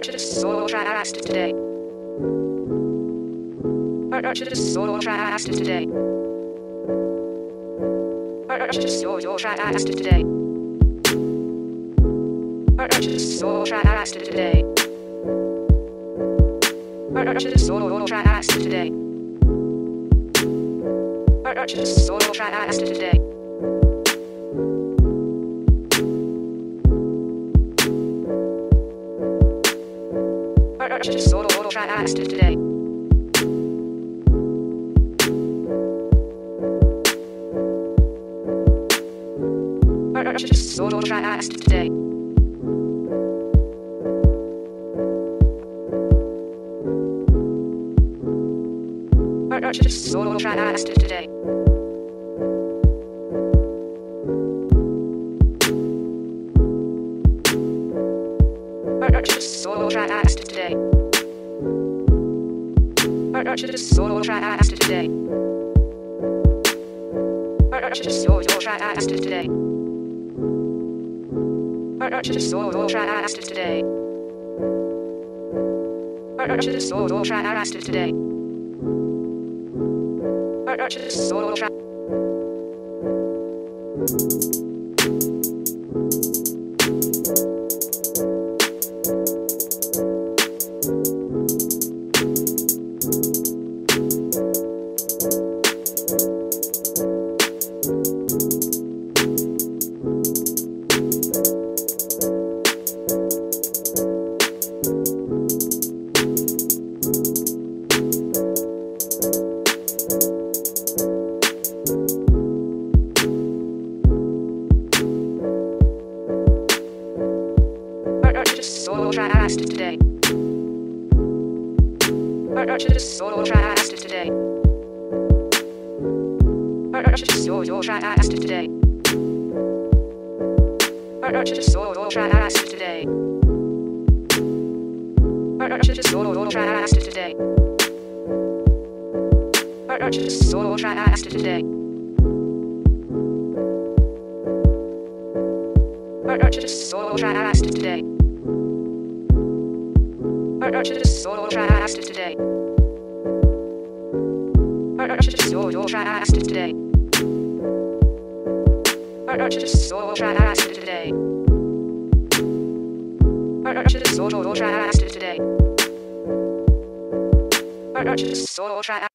Purchase solo tracks today. Purchase solo tracks today. Purchase solo tracks today. Purchase solo tracks today. Purchase solo tracks today. Purchase solo tracks today. Purchase solo tracks today. Purchase solo tracks today. Purchase solo tracks today. Purchase solo tracks today. Purchase solo tracks today. Purchase solo tracks today. Purchase solo tracks today. Purchase solo tracks today. Purchase solo tracks. Solo tracks today. Purchase solo tracks today. Purchase solo tracks today. Purchase solo tracks today. Purchase solo tracks today. Purchase solo tracks today. Purchase solo tracks today. Purchase solo tracks today. Purchase solo tracks today. Purchase solo tracks today. Purchase solo tracks today. Purchase solo tracks.